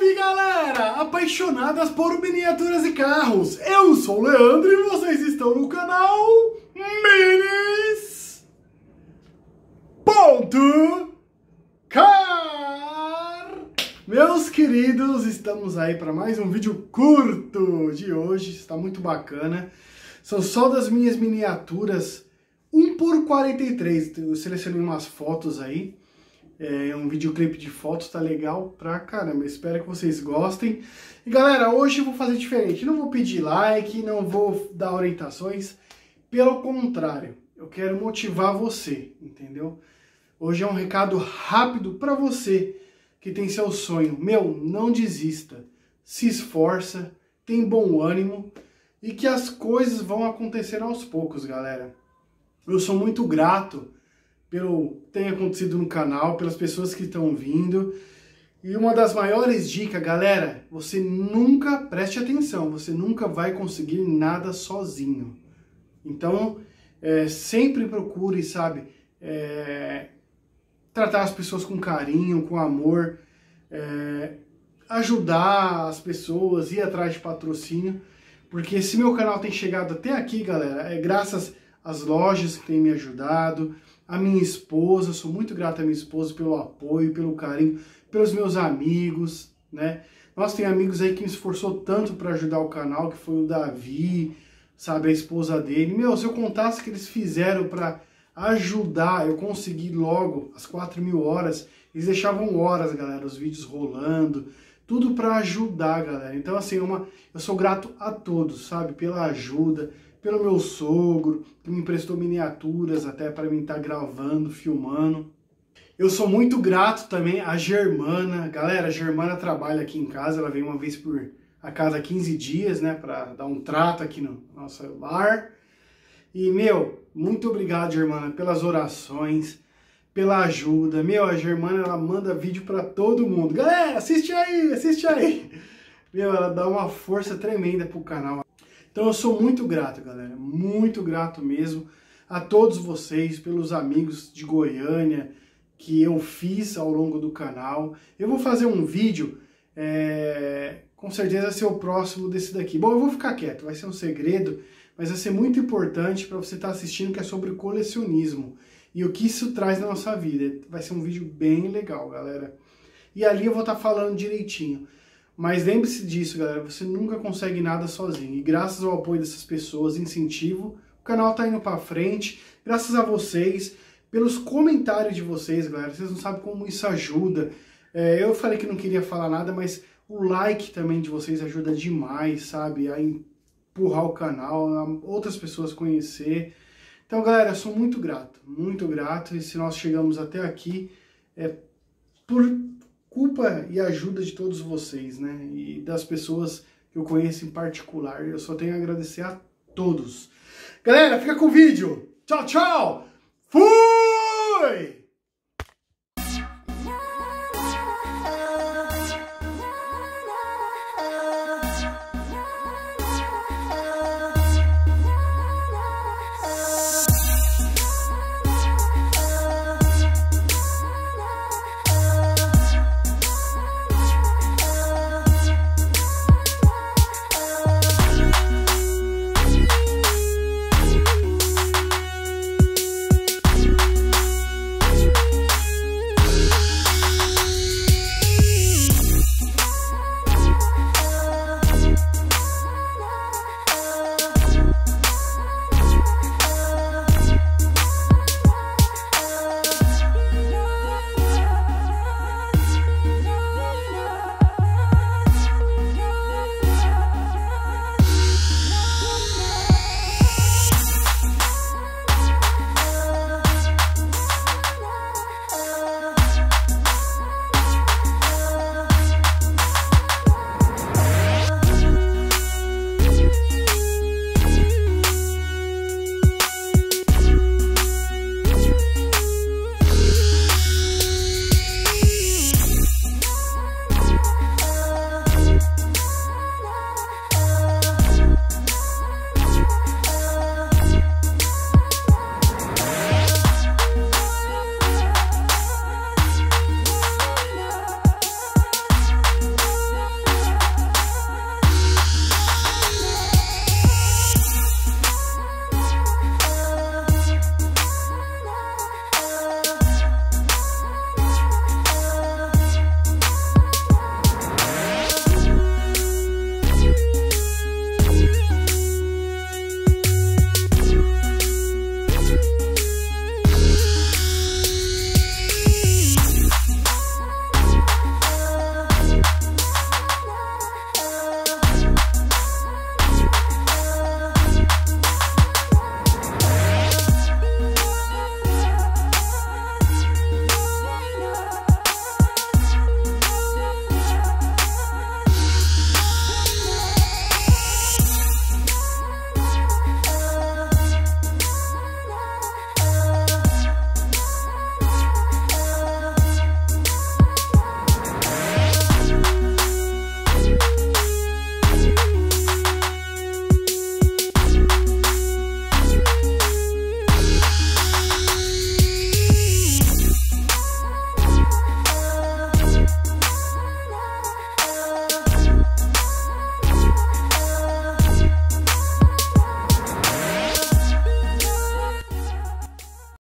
Salve, galera! Apaixonadas por miniaturas e carros. Eu sou o Leandro e vocês estão no canal Minis.car. Meus queridos, estamos aí para mais um vídeo curto de hoje. Está muito bacana. São só das minhas miniaturas 1x43. Eu selecionei umas fotos aí. É um videoclipe de fotos, tá legal pra caramba. Espero que vocês gostem. E galera, hoje eu vou fazer diferente. Não vou pedir like, não vou dar orientações. Pelo contrário, eu quero motivar você, entendeu? Hoje é um recado rápido pra você que tem seu sonho. Meu, não desista. Se esforça, tem bom ânimo e que as coisas vão acontecer aos poucos, galera. Eu sou muito grato pelo que tem acontecido no canal, pelas pessoas que estão vindo. E uma das maiores dicas, galera, você nunca, preste atenção, você nunca vai conseguir nada sozinho. Então, sempre procure, sabe, tratar as pessoas com carinho, com amor, ajudar as pessoas, ir atrás de patrocínio. Porque esse meu canal tem chegado até aqui, galera, é graças às lojas que têm me ajudado, a minha esposa, sou muito grato à minha esposa pelo apoio, pelo carinho, pelos meus amigos, né? Nós tem amigos aí que me esforçou tanto para ajudar o canal, que foi o Davi, sabe, a esposa dele. Meu, se eu contasse o que eles fizeram para ajudar, eu consegui logo as 4.000 horas, eles deixavam horas, galera, os vídeos rolando, tudo para ajudar, galera. Então, assim, eu sou grato a todos, sabe, pela ajuda, pelo meu sogro, que me emprestou miniaturas até para mim estar gravando, filmando. Eu sou muito grato também à Germana. Galera, a Germana trabalha aqui em casa, ela vem uma vez por a cada 15 dias, né, para dar um trato aqui no nosso lar. E, meu, muito obrigado, Germana, pelas orações, pela ajuda. Meu, a Germana, ela manda vídeo para todo mundo. Galera, assiste aí, assiste aí. Meu, ela dá uma força tremenda pro canal. Então eu sou muito grato, galera, muito grato mesmo a todos vocês, pelos amigos de Goiânia que eu fiz ao longo do canal. Eu vou fazer um vídeo, com certeza ser o próximo desse daqui. Bom, eu vou ficar quieto, vai ser um segredo, mas vai ser muito importante para você estar assistindo, que é sobre colecionismo e o que isso traz na nossa vida. Vai ser um vídeo bem legal, galera. E ali eu vou estar falando direitinho. Mas lembre-se disso, galera, você nunca consegue nada sozinho. E graças ao apoio dessas pessoas, incentivo, o canal tá indo pra frente. Graças a vocês, pelos comentários de vocês, galera. Vocês não sabem como isso ajuda. Eu falei que não queria falar nada, mas o like também de vocês ajuda demais, sabe? A empurrar o canal, a outras pessoas conhecer. Então, galera, eu sou muito grato. Muito grato. E se nós chegamos até aqui, é por culpa e ajuda de todos vocês, né? E das pessoas que eu conheço em particular. Eu só tenho a agradecer a todos. Galera, fica com o vídeo. Tchau, tchau! Fui!